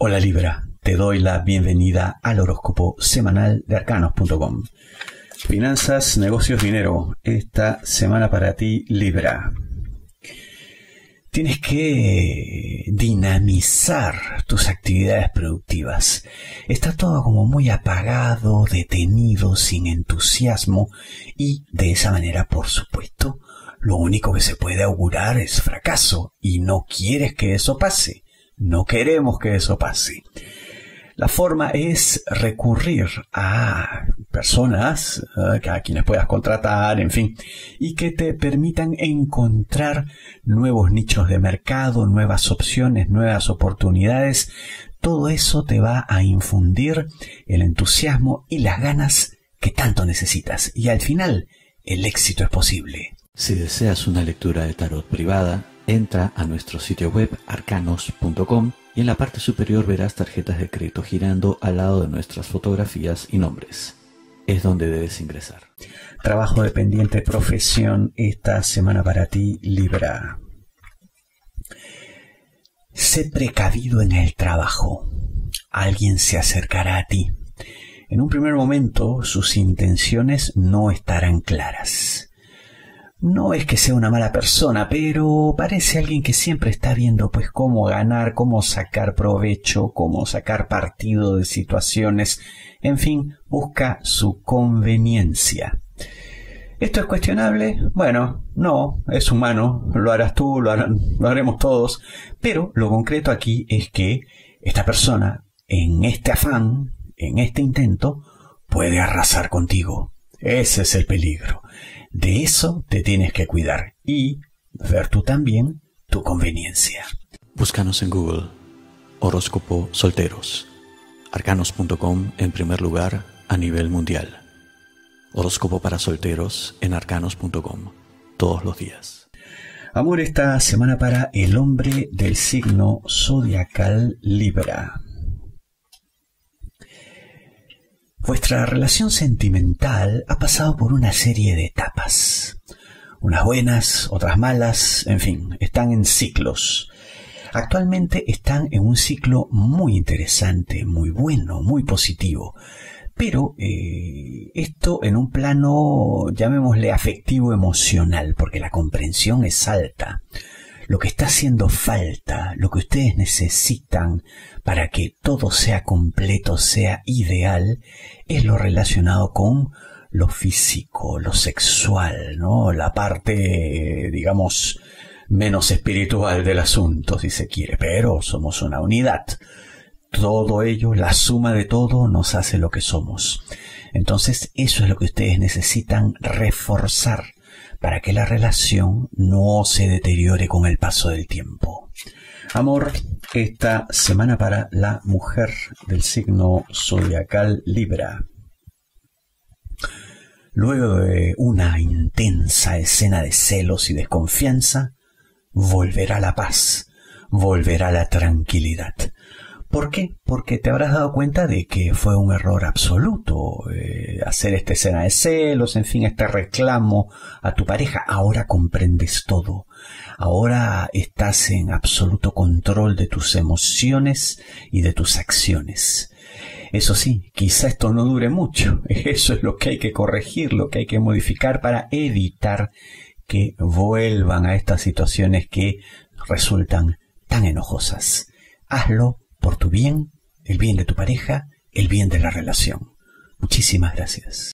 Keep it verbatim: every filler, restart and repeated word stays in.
Hola Libra, te doy la bienvenida al horóscopo semanal de arcanos punto com. Finanzas, negocios, dinero. Esta semana para ti, Libra. Tienes que dinamizar tus actividades productivas. Está todo como muy apagado, detenido, sin entusiasmo y de esa manera, por supuesto, lo único que se puede augurar es fracaso y no quieres que eso pase. No queremos que eso pase. La forma es recurrir a personas uh, a quienes puedas contratar, en fin, y que te permitan encontrar nuevos nichos de mercado, nuevas opciones, nuevas oportunidades. Todo eso te va a infundir el entusiasmo y las ganas que tanto necesitas. Y al final, el éxito es posible. Si deseas una lectura de tarot privada, entra a nuestro sitio web arcanos punto com y en la parte superior verás tarjetas de crédito girando al lado de nuestras fotografías y nombres. Es donde debes ingresar. Trabajo dependiente, profesión, esta semana para ti, Libra. Sé precavido en el trabajo. Alguien se acercará a ti. En un primer momento, sus intenciones no estarán claras. No es que sea una mala persona, pero parece alguien que siempre está viendo pues cómo ganar, cómo sacar provecho, cómo sacar partido de situaciones. En fin, busca su conveniencia. ¿Esto es cuestionable? Bueno, no, es humano, lo harás tú, lo, harán, lo haremos todos. Pero lo concreto aquí es que esta persona, en este afán, en este intento, puede arrasar contigo. Ese es el peligro. De eso te tienes que cuidar y ver tú también tu conveniencia. Búscanos en Google, horóscopo solteros, arcanos punto com en primer lugar a nivel mundial. Horóscopo para solteros en arcanos punto com, todos los días. Amor, esta semana para el hombre del signo zodiacal Libra. Vuestra relación sentimental ha pasado por una serie de etapas. Unas buenas, otras malas, en fin, están en ciclos. Actualmente están en un ciclo muy interesante, muy bueno, muy positivo. Pero eh, esto en un plano, llamémosle afectivo emocional, porque la comprensión es alta. Lo que está haciendo falta, lo que ustedes necesitan para que todo sea completo, sea ideal, es lo relacionado con lo físico, lo sexual, ¿no? La parte, digamos, menos espiritual del asunto, si se quiere, pero somos una unidad. Todo ello, la suma de todo, nos hace lo que somos. Entonces, eso es lo que ustedes necesitan reforzar para que la relación no se deteriore con el paso del tiempo. Amor, esta semana para la mujer del signo zodiacal Libra. Luego de una intensa escena de celos y desconfianza, volverá la paz, volverá la tranquilidad. ¿Por qué? Porque te habrás dado cuenta de que fue un error absoluto eh, hacer esta escena de celos, en fin, este reclamo a tu pareja. Ahora comprendes todo. Ahora estás en absoluto control de tus emociones y de tus acciones. Eso sí, quizá esto no dure mucho. Eso es lo que hay que corregir, lo que hay que modificar para evitar que vuelvan a estas situaciones que resultan tan enojosas. Hazlo por tu bien, el bien de tu pareja, el bien de la relación. Muchísimas gracias.